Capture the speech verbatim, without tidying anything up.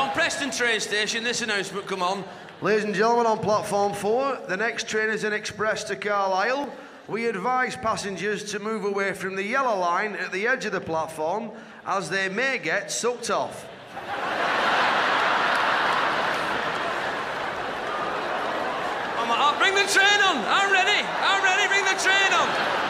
on Preston train station, this announcement, come on. Ladies and gentlemen, on platform four, the next train is an express to Carlisle. We advise passengers to move away from the yellow line at the edge of the platform, as they may get sucked off. I'll bring the train on. I'm ready. I'm ready. Bring the train on.